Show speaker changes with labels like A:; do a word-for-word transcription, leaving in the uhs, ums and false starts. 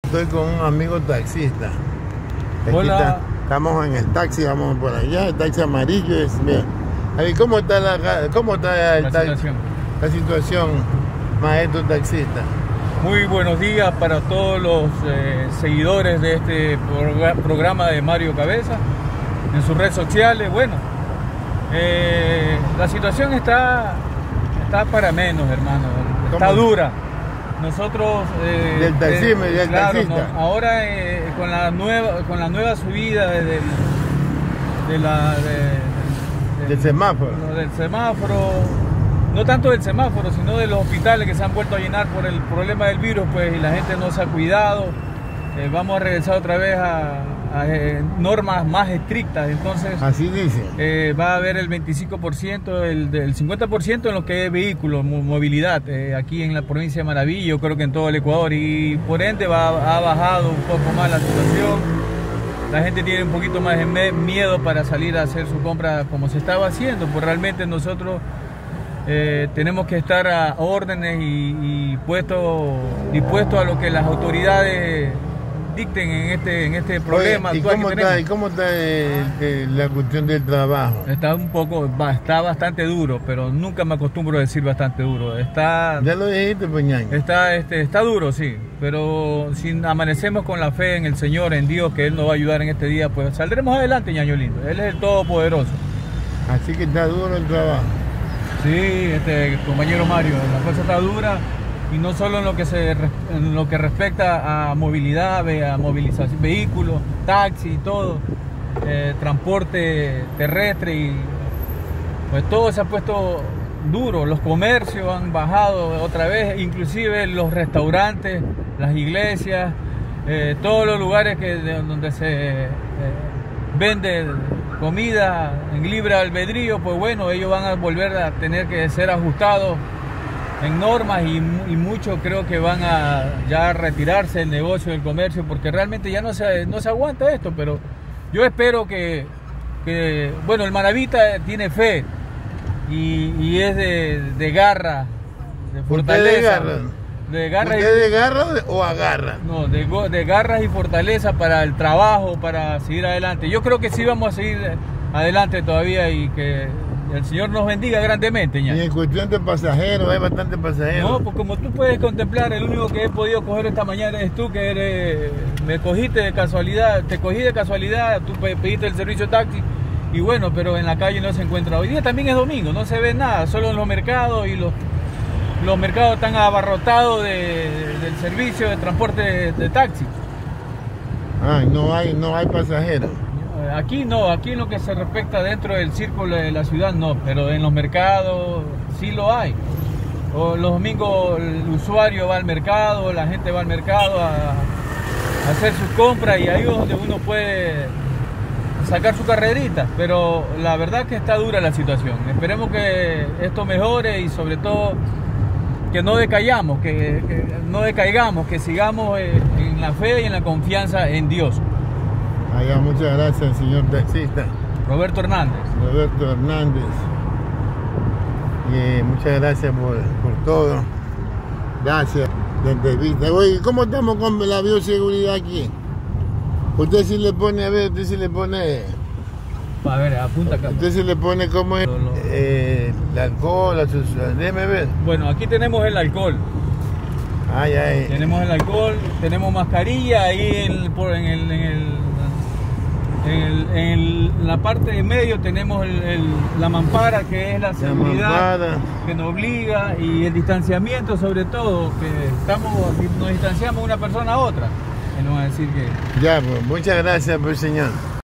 A: Estoy con un amigo taxista. Aquí
B: Hola.
A: está, estamos en el taxi, vamos por allá, el taxi amarillo es, mira. Ahí, ¿cómo está la, cómo está el
B: La
A: taxi?
B: situación.
A: La situación, maestro taxista.
B: Muy buenos días para todos los eh, seguidores de este progr- programa de Mario Cabeza en sus redes sociales. Bueno, eh, la situación está, está para menos, hermano. Está
A: ¿Cómo?
B: dura. Nosotros eh,
A: Del taxismo y del
B: claro,
A: taxista.
B: no, ahora eh, con la nueva con la nueva subida de, de, de la de- de-
A: Del semáforo.
B: no, del semáforo, no tanto del semáforo, sino de los hospitales que se han vuelto a llenar por el problema del virus, pues, y la gente no se ha cuidado. Eh, vamos a regresar otra vez a, a, eh, normas más estrictas. Entonces
A: Así dice.
B: eh, va a haber el veinticinco por ciento, el, el cincuenta por ciento en lo que es vehículos, mo- movilidad, eh, aquí en la provincia de Maraví, yo creo que en todo el Ecuador, y por ende va, ha bajado un poco más la situación. La gente tiene un poquito más de me- miedo para salir a hacer su compra como se estaba haciendo, pues realmente nosotros eh, tenemos que estar a órdenes y, y puestos dispuestos a lo que las autoridades dicten en este, en este problema
A: Oye, ¿y
B: actual
A: cómo
B: que
A: está,
B: tenemos.
A: y cómo está eh, eh, la cuestión del trabajo?
B: Está un poco, va, está bastante duro, pero nunca me acostumbro a decir bastante duro. Está,
A: Ya lo dijiste, pues, ñaño.
B: está, este, está duro, sí, pero si amanecemos con la fe en el Señor, en Dios, que Él nos va a ayudar en este día, pues saldremos adelante, ñaño lindo. Él es el Todopoderoso.
A: Así que está duro el trabajo.
B: Sí, este, compañero Mario, la cosa está dura, y no solo en lo que se res- en lo que respecta a movilidad, ve- a movilización, vehículos, taxi y todo, eh, transporte terrestre, y pues todo se ha puesto duro. Los comercios han bajado otra vez, inclusive los restaurantes, las iglesias, eh, todos los lugares que, de- donde se eh, vende comida en libre albedrío, pues bueno, ellos van a volver a tener que ser ajustados en normas, y, mu- y muchos creo que van a ya retirarse del negocio del comercio, porque realmente ya no se, no se aguanta esto. Pero yo espero que, que bueno, el Maravita tiene fe y, y es de, de garra, de fortaleza.
A: ¿Usted de garra?
B: De garra y-
A: ¿Usted de garra o agarra?
B: no, de, go- de garras y fortaleza para el trabajo, para seguir adelante. Yo creo que sí vamos a seguir adelante todavía, y que el Señor nos bendiga grandemente, ña.
A: Y en cuestión de pasajeros, hay bastantes pasajeros.
B: No, pues como tú puedes contemplar, el único que he podido coger esta mañana es tú, que eres, me cogiste de casualidad, te cogí de casualidad, tú pe- pediste el servicio de taxi, y bueno, pero en la calle no se encuentra. Hoy día también es domingo, no se ve nada, solo en los mercados, y los, los mercados están abarrotados de, de- del servicio de transporte de, de taxi.
A: Ay, no hay, no hay pasajeros.
B: Aquí no, aquí en lo que se respecta dentro del círculo de la ciudad no, pero en los mercados sí lo hay. O los domingos el usuario va al mercado, la gente va al mercado a, a hacer sus compras, y ahí es donde uno puede sacar su carrerita. Pero la verdad que está dura la situación. Esperemos que esto mejore, y sobre todo que no decaigamos, que, que no decaigamos, que sigamos eh, en la fe y en la confianza en Dios.
A: Allá, muchas gracias, señor taxista
B: Roberto Hernández.
A: Roberto Hernández. Y eh, muchas gracias por, por todo. Gracias. La entrevista. Oye, ¿cómo estamos con la bioseguridad aquí? Usted sí le pone, a ver, usted sí le pone,
B: A ver, apunta acá.
A: usted sí le pone como es,
B: Lo- lo-
A: eh, el alcohol, la sus- déjeme ver.
B: Bueno, aquí tenemos el alcohol.
A: Ay, ay.
B: Tenemos el alcohol, tenemos mascarilla ahí en, por- en, el, en, el, en, el- en el- la parte de medio tenemos el- el- la mampara, que es la seguridad
A: mampara.
B: que nos obliga, y el distanciamiento, sobre todo, que estamos, nos distanciamos una persona a otra. Que no va a decir que...
A: Ya, pues, muchas gracias, pues, señor.